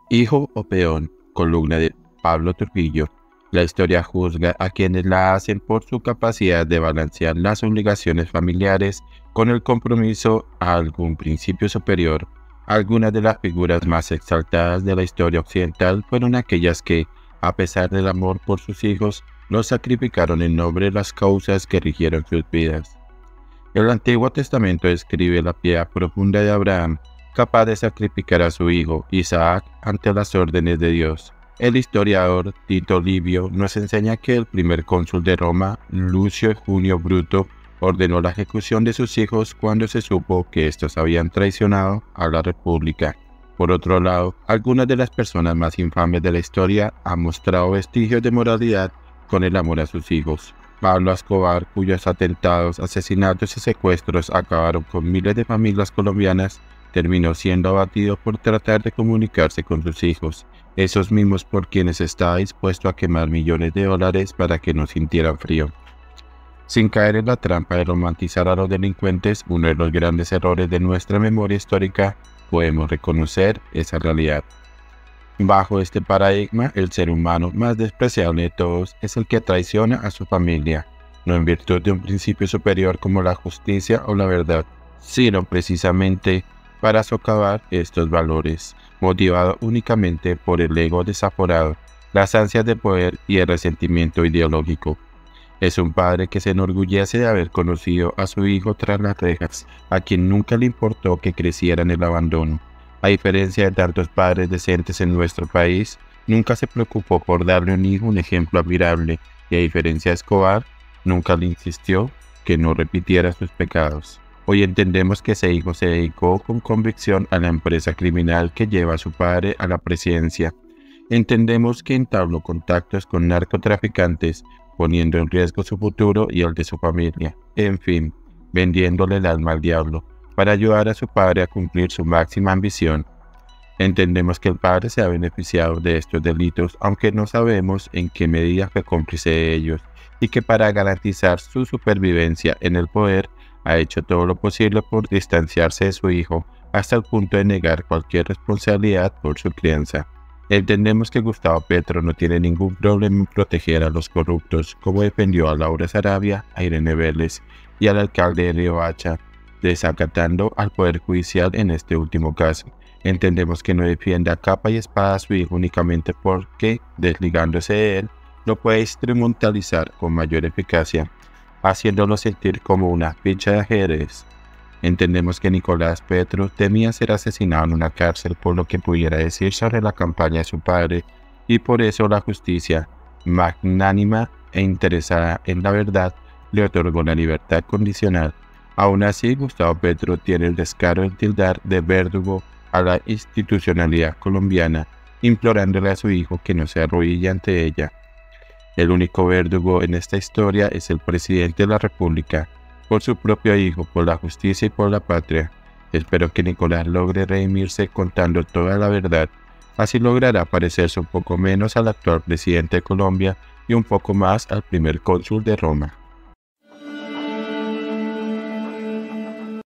Hijo o peón, columna de Pablo Trujillo. La historia juzga a quienes la hacen por su capacidad de balancear las obligaciones familiares con el compromiso a algún principio superior. Algunas de las figuras más exaltadas de la historia occidental fueron aquellas que, a pesar del amor por sus hijos, los sacrificaron en nombre de las causas que rigieron sus vidas. El Antiguo Testamento describe la piedad profunda de Abraham, capaz de sacrificar a su hijo Isaac ante las órdenes de Dios. El historiador Tito Livio nos enseña que el primer cónsul de Roma, Lucio Junio Bruto, ordenó la ejecución de sus hijos cuando se supo que estos habían traicionado a la República. Por otro lado, algunas de las personas más infames de la historia han mostrado vestigios de moralidad con el amor a sus hijos. Pablo Escobar, cuyos atentados, asesinatos y secuestros acabaron con miles de familias colombianas, terminó siendo abatido por tratar de comunicarse con sus hijos, esos mismos por quienes estaba dispuesto a quemar millones de dólares para que no sintieran frío. Sin caer en la trampa de romantizar a los delincuentes, uno de los grandes errores de nuestra memoria histórica, podemos reconocer esa realidad. Bajo este paradigma, el ser humano más despreciable de todos es el que traiciona a su familia, no en virtud de un principio superior como la justicia o la verdad, sino precisamente para socavar estos valores, motivado únicamente por el ego desaforado, las ansias de poder y el resentimiento ideológico. Es un padre que se enorgullece de haber conocido a su hijo tras las rejas, a quien nunca le importó que creciera en el abandono. A diferencia de tantos padres decentes en nuestro país, nunca se preocupó por darle a un hijo un ejemplo admirable y a diferencia de Escobar, nunca le insistió que no repitiera sus pecados. Hoy entendemos que ese hijo se dedicó con convicción a la empresa criminal que lleva a su padre a la presidencia. Entendemos que entabló contactos con narcotraficantes, poniendo en riesgo su futuro y el de su familia. En fin, vendiéndole el alma al diablo, para ayudar a su padre a cumplir su máxima ambición. Entendemos que el padre se ha beneficiado de estos delitos, aunque no sabemos en qué medida fue cómplice de ellos, y que para garantizar su supervivencia en el poder, ha hecho todo lo posible por distanciarse de su hijo hasta el punto de negar cualquier responsabilidad por su crianza. Entendemos que Gustavo Petro no tiene ningún problema en proteger a los corruptos, como defendió a Laura Sarabia, a Irene Vélez y al alcalde de Riohacha, desacatando al Poder Judicial en este último caso. Entendemos que no defiende a capa y espada a su hijo únicamente porque, desligándose de él, lo puede instrumentalizar con mayor eficacia, haciéndolo sentir como una ficha de ajedrez. Entendemos que Nicolás Petro temía ser asesinado en una cárcel por lo que pudiera decir sobre la campaña de su padre, y por eso la justicia, magnánima e interesada en la verdad, le otorgó la libertad condicional. Aún así, Gustavo Petro tiene el descaro de tildar de verdugo a la institucionalidad colombiana, implorándole a su hijo que no se arrodille ante ella. El único verdugo en esta historia es el presidente de la República, por su propio hijo, por la justicia y por la patria. Espero que Nicolás logre redimirse contando toda la verdad. Así logrará parecerse un poco menos al actual presidente de Colombia y un poco más al primer cónsul de Roma.